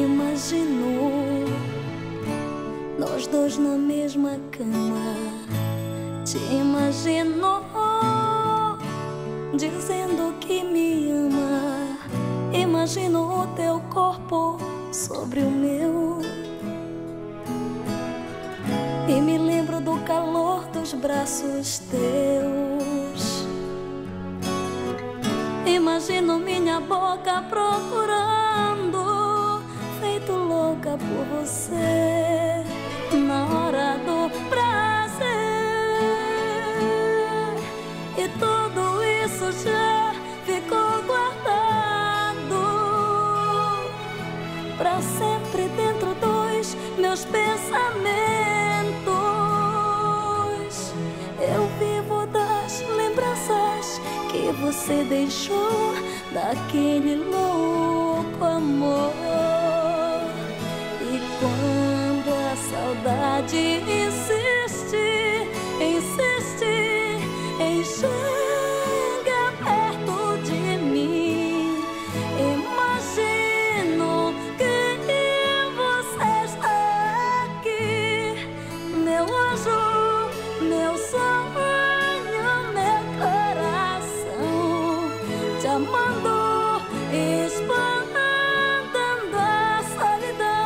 imagino nós dois na mesma cama. Te imagino dizendo que me ama. Imagino o teu corpo sobre o meu e me lembro do calor dos braços teus. Imagino minha boca procurando, feito louca por você, na hora do prazer. E tudo isso já ficou guardado pra sempre dentro dos meus pensamentos. Eu vivo das lembranças que você deixou daquele louco amor. E quando a saudade insiste, insiste em chegar perto de mim, imagino que você está aqui, meu anjo, meu sonho, meu coração, te amando, espantando a solidão.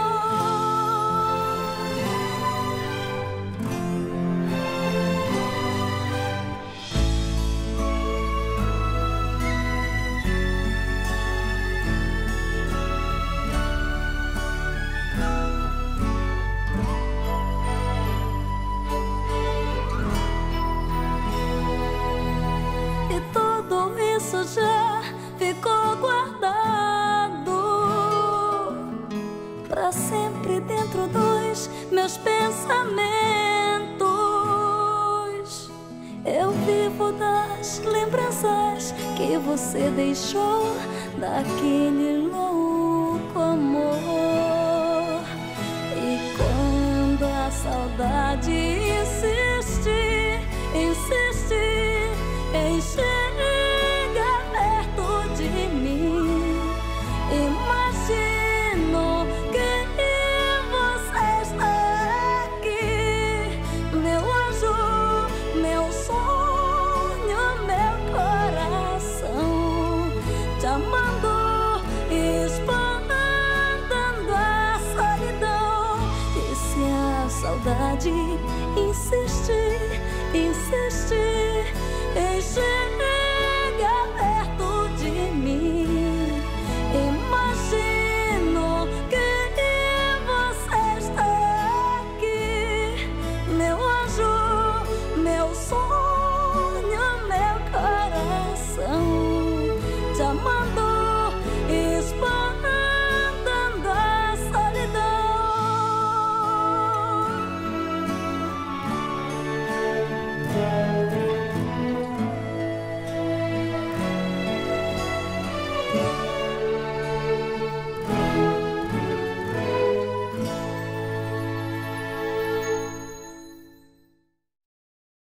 E tudo isso já ficou guardado pra sempre dentro dos meus pensamentos. Eu vivo das lembranças que você deixou daquele louco amor. E quando a saudade insiste, insiste em chegar perto de mim, imagino que você está aqui, meu anjo, meu sonho, meu coração, te amando, espantando a solidão. E se a saudade insiste, insiste em chegar